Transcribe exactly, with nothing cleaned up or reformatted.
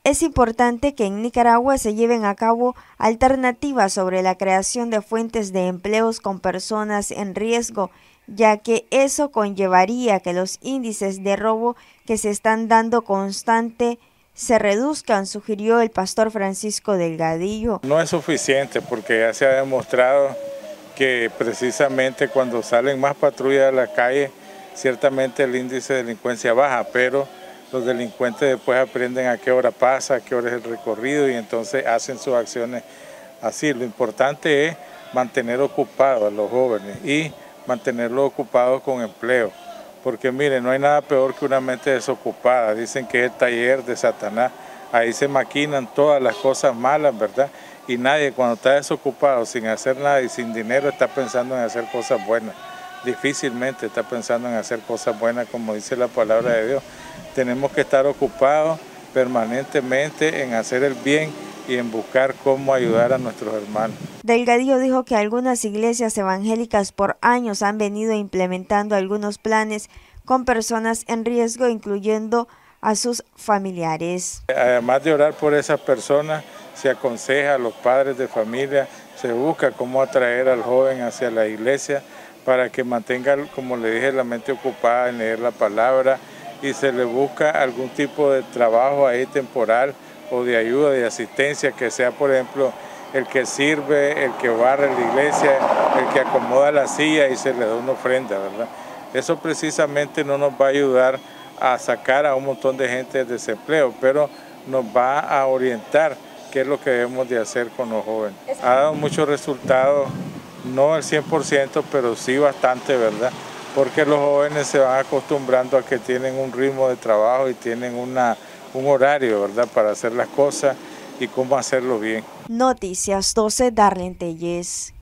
Es importante que en Nicaragua se lleven a cabo alternativas sobre la creación de fuentes de empleos con personas en riesgo, ya que eso conllevaría que los índices de robo que se están dando constante se reduzcan, sugirió el pastor Francisco Delgadillo. No es suficiente porque ya se ha demostrado que precisamente cuando salen más patrullas a la calle, ciertamente el índice de delincuencia baja, pero los delincuentes después aprenden a qué hora pasa, a qué hora es el recorrido y entonces hacen sus acciones así. Lo importante es mantener ocupados a los jóvenes y mantenerlos ocupados con empleo. Porque miren, no hay nada peor que una mente desocupada. Dicen que es el taller de Satanás. Ahí se maquinan todas las cosas malas, ¿verdad? Y nadie cuando está desocupado, sin hacer nada y sin dinero, está pensando en hacer cosas buenas. Difícilmente está pensando en hacer cosas buenas, como dice la palabra de Dios. Tenemos que estar ocupados permanentemente en hacer el bien y en buscar cómo ayudar a nuestros hermanos. Delgadillo dijo que algunas iglesias evangélicas por años han venido implementando algunos planes con personas en riesgo, incluyendo a sus familiares. Además de orar por esas personas, se aconseja a los padres de familia, se busca cómo atraer al joven hacia la iglesia para que mantenga, como le dije, la mente ocupada en leer la palabra y se le busca algún tipo de trabajo ahí temporal o de ayuda, de asistencia, que sea, por ejemplo, el que sirve, el que barre la iglesia, el que acomoda la silla y se le da una ofrenda, ¿verdad? Eso precisamente no nos va a ayudar a sacar a un montón de gente del desempleo, pero nos va a orientar qué es lo que debemos de hacer con los jóvenes. Ha dado muchos resultados, no al cien por ciento, pero sí bastante, ¿verdad? Porque los jóvenes se van acostumbrando a que tienen un ritmo de trabajo y tienen una, un horario, ¿verdad?, para hacer las cosas y cómo hacerlo bien. Noticias doce, Darlene Telles.